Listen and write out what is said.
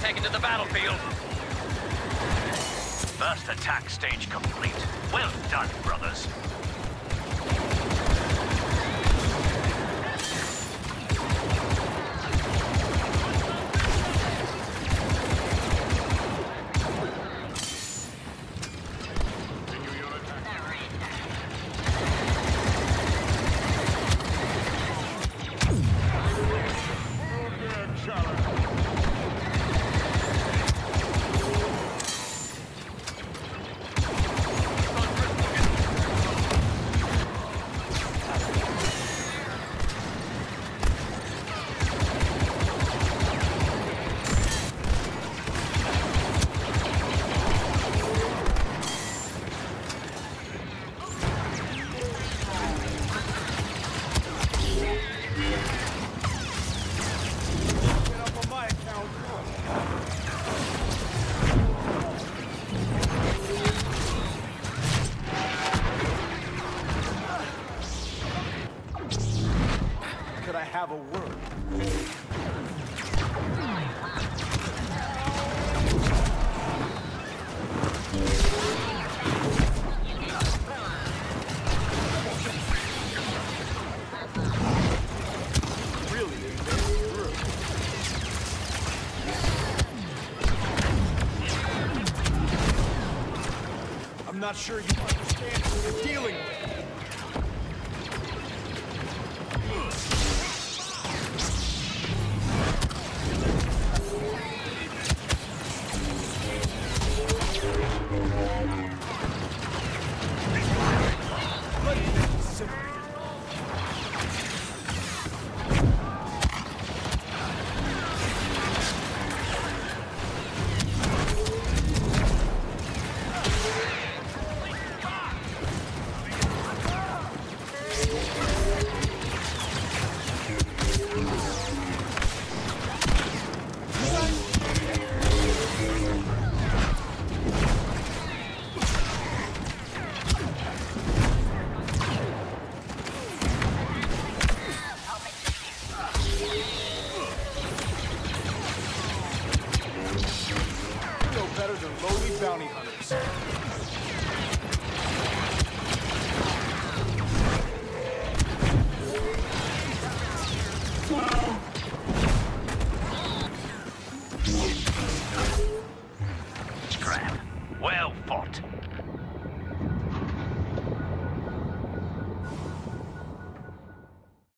taken to the battlefield. First attack stage complete. Well done, brothers. Could I have a word? Really didn't make it through. I'm not sure you understand who you're dealing with. Better than lowly bounty hunters. Scrap. Well fought.